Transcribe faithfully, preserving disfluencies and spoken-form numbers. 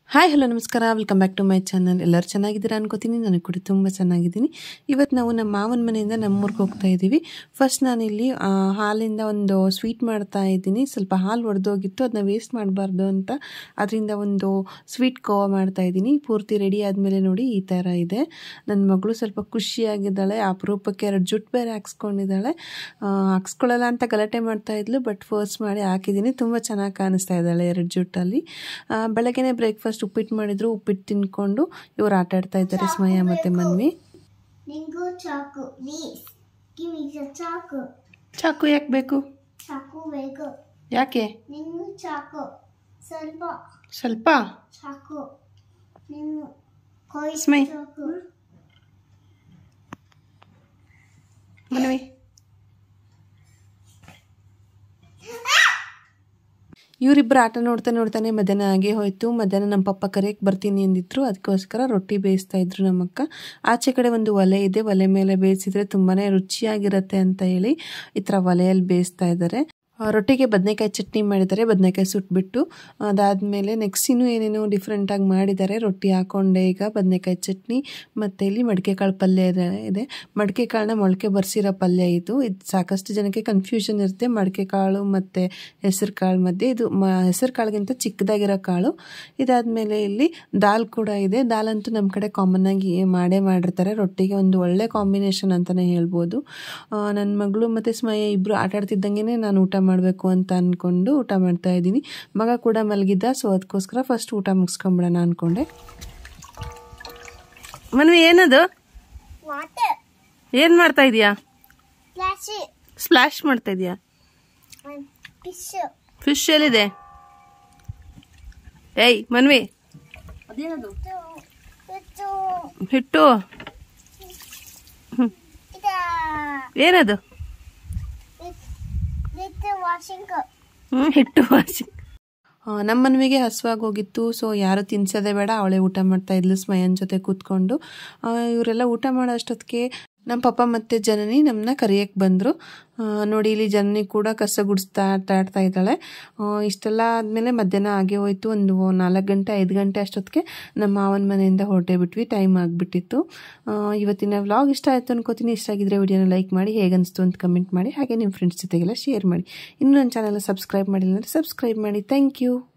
Hi hello ನಮಸ್ಕಾರ, welcome back to my channel. ಎಲ್ಲರೂ ಚೆನ್ನಾಗಿದ್ದೀರಾ ಅನ್ಕೋತೀನಿ. ನನಗೆ ಕೂಡ ತುಂಬ ಚೆನ್ನಾಗಿದ್ದೀನಿ. ಇವತ್ತು ನಾವು ನಮ್ಮ ಮಾವನ ಮನೆಯಿಂದ ನಮ್ಮೂರಿಗೆ ಹೋಗ್ತಾ ಇದ್ದೀವಿ. ಫಸ್ಟ್ ನಾನಿಲ್ಲಿ ಹಾಲಿಂದ ಒಂದು ಸ್ವೀಟ್ ಮಾಡ್ತಾ ಇದ್ದೀನಿ. ಸ್ವಲ್ಪ ಹಾಲು ಒಡೆದೋಗಿತ್ತು, ಅದನ್ನ ವೇಸ್ಟ್ ಮಾಡಬಾರ್ದು ಅಂತ ಅದರಿಂದ ಒಂದು ಸ್ವೀಟ್ ಕೋವಾ ಮಾಡ್ತಾ ಇದ್ದೀನಿ. ಪೂರ್ತಿ ರೆಡಿ ಆದಮೇಲೆ ನೋಡಿ ಈ ಥರ ಇದೆ. ನನ್ನ ಮಗಳು ಸ್ವಲ್ಪ ಖುಷಿಯಾಗಿದ್ದಾಳೆ. ಅಪರೂಪಕ್ಕೆ ಎರಡು ಜುಟ್ಟು ಬೇರೆ ಹಾಕ್ಸ್ಕೊಂಡಿದ್ದಾಳೆ. ಹಾಕ್ಸ್ಕೊಳ್ಳಲ್ಲ ಅಂತ ಗಲಾಟೆ ಮಾಡ್ತಾ ಇದ್ಲು, ಬಟ್ ಫೋರ್ಸ್ ಮಾಡಿ ಹಾಕಿದ್ದೀನಿ. ತುಂಬ ಚೆನ್ನಾಗಿ ಕಾಣಿಸ್ತಾ ಇದ್ದಾಳೆ ಎರಡು ಜುಟ್ಟಲ್ಲಿ. ಬೆಳಗ್ಗೆನೇ ಬ್ರೇಕ್ಫಾಸ್ಟ್ ಉಪ್ಪಿಟ್ಟು ಮಾಡಿದ್ರು. ಉಪ್ಪಿಟ್ಟು ತಿನ್ಕೊಂಡು ಇವರು ಆಟ ಆಡ್ತಾ ಇದ್ದಾರೆ, ಸ್ಮಯ ಮತ್ತೆ ಮನ್ವಿ. ಚಾಕು ಯಾಕೆ ಬೇಕು? ಯಾಕೆ? ಸ್ವಲ್ಪ ಸ್ಮೈ ಮನ್ವಿ. ಇವರಿಬ್ಬರು ಆಟ ನೋಡ್ತಾ ನೋಡ್ತಾನೆ ಮಧ್ಯಾಹ್ನ ಆಗೇ ಹೋಯಿತು. ಮಧ್ಯಾಹ್ನ ನಮ್ಮ ಪಪ್ಪ ಕರೆಯಕ್ಕೆ ಬರ್ತೀನಿ ಎಂದಿದ್ರು, ಅದಕ್ಕೋಸ್ಕರ ರೊಟ್ಟಿ ಬೇಯಿಸ್ತಾ ಇದ್ರು ನಮ್ಮಕ್ಕ. ಆಚೆ ಕಡೆ ಒಂದು ಒಲೆ ಇದೆ, ಒಲೆ ಮೇಲೆ ಬೇಯಿಸಿದ್ರೆ ತುಂಬಾ ರುಚಿಯಾಗಿರುತ್ತೆ ಅಂತ ಹೇಳಿ ಈ ಥರ ಒಲೆಯಲ್ಲಿ ಬೇಯಿಸ್ತಾ ಇದ್ದಾರೆ. ರೊಟ್ಟಿಗೆ ಬದನೆಕಾಯಿ ಚಟ್ನಿ ಮಾಡಿದ್ದಾರೆ, ಬದನೆಕಾಯಿ ಸುಟ್ಬಿಟ್ಟು. ಅದಾದಮೇಲೆ ನೆಕ್ಸ್ಟ್ ಇನ್ನೂ ಏನೇನೋ ಡಿಫ್ರೆಂಟಾಗಿ ಮಾಡಿದ್ದಾರೆ. ರೊಟ್ಟಿ ಹಾಕೊಂಡೆ ಈಗ ಬದನೆಕಾಯಿ ಚಟ್ನಿ, ಮತ್ತು ಇಲ್ಲಿ ಮಡಿಕೆ ಕಾಳು ಪಲ್ಯ ಇದೆ. ಮಡಿಕೆ ಕಾಳನ್ನ ಮೊಳಕೆ ಬರ್ಸಿರೋ ಪಲ್ಯ ಇದು. ಇದು ಸಾಕಷ್ಟು ಜನಕ್ಕೆ ಕನ್ಫ್ಯೂಷನ್ ಇರುತ್ತೆ ಮಡಿಕೆ ಕಾಳು ಮತ್ತು ಹೆಸರು ಕಾಳು ಮಧ್ಯೆ. ಇದು ಮ ಹೆಸರು ಕಾಳಿಗಿಂತ ಚಿಕ್ಕದಾಗಿರೋ ಕಾಳು. ಇದಾದಮೇಲೆ ಇಲ್ಲಿ ದಾಲ್ ಕೂಡ ಇದೆ. ದಾಲ್ ಅಂತೂ ನಮ್ಮ ಕಡೆ ಕಾಮನ್ನಾಗಿ ಮಾಡೇ ಮಾಡಿರ್ತಾರೆ. ರೊಟ್ಟಿಗೆ ಒಂದು ಒಳ್ಳೆ ಕಾಂಬಿನೇಷನ್ ಅಂತಲೇ ಹೇಳ್ಬೋದು. ನನ್ನ ಮಗಳು ಮತ್ತು ಸ್ಮಯ ಇಬ್ಬರು ಆಟ ಆಡ್ತಿದ್ದಂಗೆ ನಾನು ಊಟ ಮಾಡಬೇಕು ಅಂತ ಅಂದ್ಕೊಂಡು ಊಟ ಮಾಡ್ತಾ ಇದ್ದೀನಿ. ಮಗ ಕೂಡ ಮಲಗಿದ್ದ, ಸೊ ಅದಕ್ಕೋಸ್ಕರ ಫಸ್ಟ್ ಊಟ ಮುಗಿಸ್ಕೊಂಬಿಡೋಣ ಅಂದ್ಕೊಂಡೆ. ಮನ್ವಿ ಏನದು? ಏನು ಮಾಡ್ತಾ ಇದೀಯಾ? ಸ್ಪ್ಲಾಶ್ ಮಾಡ್ತಾ ಇದೀಯಾ? ಫಿಶ್ ಎಲ್ಲಿದೆ? ಏಯ್ ಮನ್ವಿ, ಹಿಟ್ಟು ಏನದು? ಹ್ಮ್ ಹಿಟ್ಟು ವಾಷಿಂಗ್. ನಮ್ಮ ಮನ್ವಿಗೆ ಹಸುವಾಗಿ ಹೋಗಿತ್ತು, ಸೊ ಯಾರು ತಿನ್ಸೋದೇ ಬೇಡ, ಅವಳೇ ಊಟ ಮಾಡ್ತಾ ಇದ್ಲು ಸ್ಮಯನ್ ಜೊತೆ ಕೂತ್ಕೊಂಡು. ಇವರೆಲ್ಲ ಊಟ ಮಾಡೋ ಅಷ್ಟೊತ್ತಿಗೆ ನಮ್ಮ ಪಪ್ಪ ಮತ್ತು ಜನನಿ ನಮ್ಮನ್ನ ಕರಿಯಕ್ಕೆ ಬಂದರು. ನೋಡಿ ಇಲ್ಲಿ ಜನನಿ ಕೂಡ ಕಸ ಗುಡಿಸ್ತಾ ಆಟ ಆಡ್ತಾ ಇದ್ದಾಳೆ. ಇಷ್ಟೆಲ್ಲ ಆದಮೇಲೆ ಮಧ್ಯಾಹ್ನ ಆಗೇ ಹೋಯ್ತು. ಒಂದು ನಾಲ್ಕು ಗಂಟೆ ಐದು ಗಂಟೆ ಅಷ್ಟೊತ್ತಿಗೆ ನಮ್ಮ ಮಾವನ ಮನೆಯಿಂದ ಹೊರಟೇ ಬಿಟ್ವಿ. ಟೈಮ್ ಆಗಿಬಿಟ್ಟಿತ್ತು. ಇವತ್ತಿನ ವ್ಲಾಗ್ ಇಷ್ಟ ಆಯಿತು ಅನ್ಕೋತೀನಿ. ಇಷ್ಟ ಆಗಿದ್ರೆ ವಿಡಿಯೋನ ಲೈಕ್ ಮಾಡಿ, ಹೇಗನ್ನಿಸ್ತು ಅಂತ ಕಮೆಂಟ್ ಮಾಡಿ, ಹಾಗೆ ನಿಮ್ಮ ಫ್ರೆಂಡ್ಸ್ ಜೊತೆಗೆಲ್ಲ ಶೇರ್ ಮಾಡಿ. ಇನ್ನೂ ನನ್ನ ಚಾನಲ್ ಸಬ್ಸ್ಕ್ರೈಬ್ ಮಾಡಿಲ್ಲ ಅಂದರೆ ಸಬ್ಸ್ಕ್ರೈಬ್ ಮಾಡಿ. Thank you.